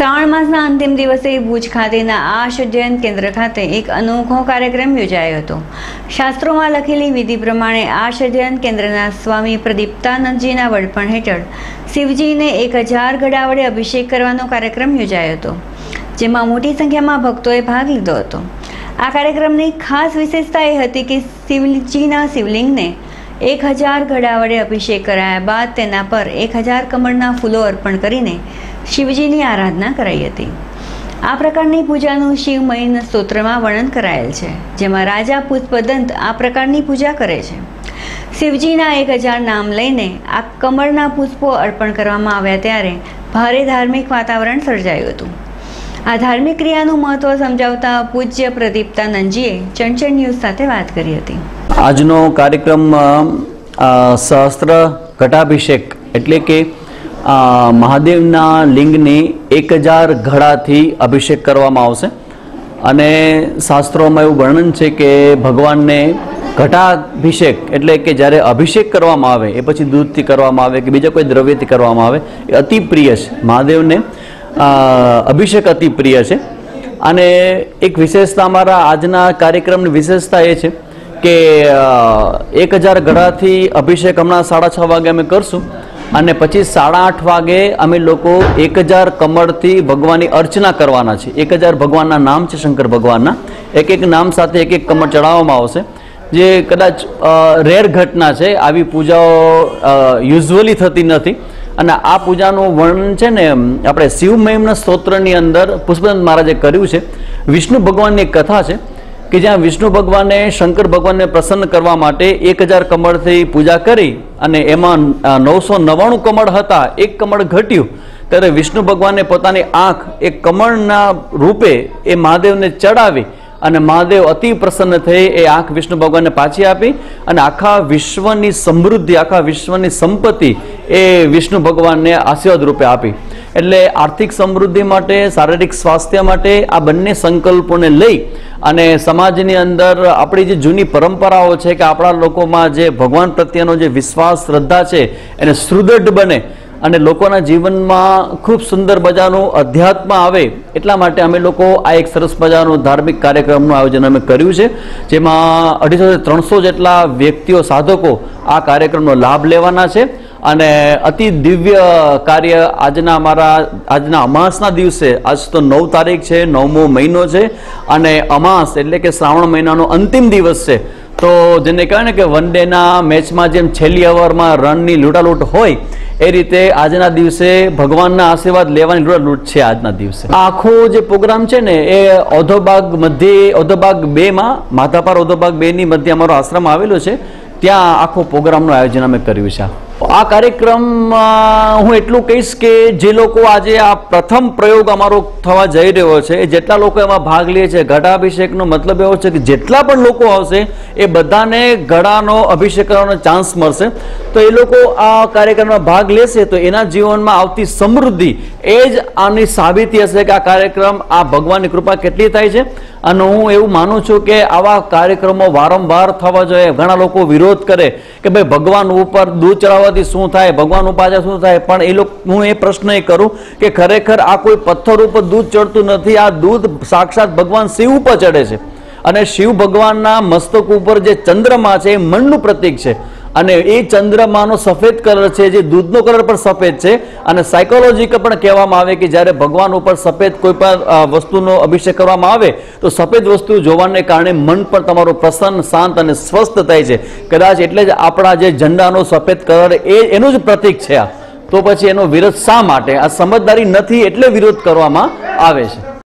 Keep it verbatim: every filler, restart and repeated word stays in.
શ્રાવણ માસના અંતિમ દિવસે ભુજ ખાતેના આશ અધ્યયન કેન્દ્ર ખાતે એક અનોખો કાર્યક્રમ યોજાયો હતો। શાસ્ત્રોમાં લખેલી વિધિ પ્રમાણે આશ અધ્યયન કેન્દ્રના સ્વામી પ્રદીપ્તાનંદજીના વડપણ હેઠળ શિવજીને એક હજાર ઘડા વડે અભિષેક કરવાનો કાર્યક્રમ યોજાયો હતો, જેમાં મોટી સંખ્યામાં ભક્તોએ ભાગ લીધો હતો। આ કાર્યક્રમની ખાસ વિશેષતા એ હતી કે શિવજીના શિવલિંગને એક હજાર ઘડા વડે અભિષેક કરાયા બાદ તેના પર એક હજાર કમળના ફૂલો અર્પણ કરીને શિવજીની આરાધના કરાઈ હતી। આ પ્રકારની પૂજાનું શિવમહિમ્ન સ્તોત્રમાં વર્ણન કરાયેલ છે, જેમાં રાજા પુષ્પદંત આ પ્રકારની પૂજા કરે છે। શિવજીના એક હજાર નામ લઈને આ કમળના પુષ્પો અર્પણ કરવામાં આવ્યા ત્યારે ભારે ધાર્મિક વાતાવરણ સર્જાયું હતું। આ ધાર્મિક ક્રિયાનું મહત્વ સમજાવતા પૂજ્ય પ્રદીપ્તાનંદજીએ ચંચળ ન્યૂઝ સાથે વાત કરી હતી। આજનો કાર્યક્રમ સહસ્ત્ર ઘટાભિષેક એટલે કે મહાદેવના લિંગની એક હજાર ઘડાથી અભિષેક કરવામાં આવશે અને શાસ્ત્રોમાં એવું વર્ણન છે કે ભગવાનને ઘટાભિષેક એટલે કે જ્યારે અભિષેક કરવામાં આવે એ પછી દૂધથી કરવામાં આવે કે બીજા કોઈ દ્રવ્યથી કરવામાં આવે એ અતિ પ્રિય છે। મહાદેવને અભિષેક અતિ પ્રિય છે અને એક વિશેષતા અમારા આજના કાર્યક્રમની વિશેષતા એ છે કે એક હજાર ઘડાથી અભિષેક હમણાં સાડા છ વાગે અમે કરશું અને પછી સાડા આઠ વાગે અમે લોકો એક હજાર કમળથી ભગવાનની અર્ચના કરવાના છે। એક હજાર ભગવાનના નામ છે, શંકર ભગવાનના એક એક નામ સાથે એક એક કમળ ચડાવવામાં આવશે, જે કદાચ રેર ઘટના છે। આવી પૂજાઓ યુઝ્યુઅલી થતી નથી અને આ પૂજાનું વર્ણન છે ને આપણે શિવમહિમ્ન સ્તોત્રની અંદર પુષ્પદંત મહારાજે કર્યું છે। વિષ્ણુ ભગવાનની એક કથા છે કે જ્યાં વિષ્ણુ ભગવાને શંકર ભગવાનને પ્રસન્ન કરવા માટે એક હજાર કમળથી પૂજા કરી અને એમાં નવસો નવ્વાણું કમળ હતા, એક કમળ ઘટ્યું ત્યારે વિષ્ણુ ભગવાને પોતાની આંખ એક કમળના રૂપે એ મહાદેવને ચડાવી અને મહાદેવ અતિ પ્રસન્ન થઈ એ આંખ વિષ્ણુ ભગવાનને પાછી આપી અને આખા વિશ્વની સમૃદ્ધિ, આખા વિશ્વની સંપત્તિ એ વિષ્ણુ ભગવાનને આશીર્વાદ રૂપે આપી। એટલે આર્થિક સમૃદ્ધિ માટે, શારીરિક સ્વાસ્થ્ય માટે આ બંને સંકલ્પોને લઈ અને સમાજની અંદર આપણી જે જૂની પરંપરાઓ છે કે આપણા લોકોમાં જે ભગવાન પ્રત્યેનો જે વિશ્વાસ, શ્રદ્ધા છે એને સુદૃઢ બને અને લોકોના જીવનમાં ખૂબ સુંદર મજાનું અધ્યાત્મ આવે એટલા માટે અમે લોકો આ એક સરસ મજાનું ધાર્મિક કાર્યક્રમનું આયોજન અમે કર્યું છે, જેમાં અઢીસોથી ત્રણસો જેટલા વ્યક્તિઓ, સાધકો આ કાર્યક્રમનો લાભ લેવાના છે અને અતિ દિવ્ય કાર્ય આજના અમારા આજના અમાસના દિવસે, આજ તો નવ તારીખ છે, નવમો મહિનો છે અને અમાસ એટલે કે શ્રાવણ મહિનાનો અંતિમ દિવસ છે। તો જેને કહેવાય ને કે વન ડેના મેચમાં જેમ છેલ્લી ઓવરમાં રનની લૂંટાલૂંટ હોય એ રીતે આજના દિવસે ભગવાનના આશીર્વાદ લેવાની લૂંટાલૂંટ છે આજના દિવસે। આ આખો જે પ્રોગ્રામ છે ને એ ઔધોબાગ મધ્ય ઔધોબાગ બે માં માધાપર ઔધોબાગ બે ની મધ્ય અમારો આશ્રમ આવેલો છે, ત્યાં આખો પ્રોગ્રામનું આયોજન અમે કર્યું છે। આ કાર્યક્રમ હું એટલું કહીશ કે જે લોકો આજે આ પ્રથમ પ્રયોગ અમારો થવા જઈ રહ્યો છે એ જેટલા લોકો એમાં ભાગ લે છે, ઘટાભિષેકનો મતલબ એવો છે કે જેટલા પણ લોકો આવશે એ બધાને ઘડાનો અભિષેક કરવાનો ચાન્સ મળશે। તો એ લોકો આ કાર્યક્રમમાં ભાગ લેશે તો એના જીવનમાં આવતી સમૃદ્ધિ એ જ આની સાબિતી હશે કે આ કાર્યક્રમ આ ભગવાનની કૃપા કેટલી થાય છે। અને હું એવું માનું છું કે આવા કાર્યક્રમો વારંવાર થવા જોઈએ। ઘણા લોકો વિરોધ કરે કે ભાઈ ભગવાન ઉપર દૂધ ચડાવવાથી શું થાય, ભગવાન ઉપર શું થાય, પણ એ લોકો હું એ પ્રશ્ન એ કરું કે ખરેખર આ કોઈ પથ્થર ઉપર દૂધ ચડતું નથી, આ દૂધ સાક્ષાત ભગવાન શિવ ઉપર ચડે છે અને શિવ ભગવાનના મસ્તક ઉપર જે ચંદ્રમા છે એ મનનું પ્રતીક છે અને એ ચંદ્રમાનો સફેદ કલર છે, જે દૂધનો કલર પણ સફેદ છે અને સાયકોલોજીકલ પણ કહેવામાં આવે કે જ્યારે ભગવાન ઉપર સફેદ કોઈ પણ વસ્તુનો અભિષેક કરવામાં આવે તો સફેદ વસ્તુ જોવાને કારણે મન પણ તમારું પ્રસન્ન, શાંત અને સ્વસ્થ થાય છે। કદાચ એટલે જ આપણા જે ઝંડાનો સફેદ કલર એ એનું જ પ્રતીક છે। આ તો પછી એનો વિરોધ શા માટે? આ સમજદારી નથી એટલે વિરોધ કરવામાં આવે છે।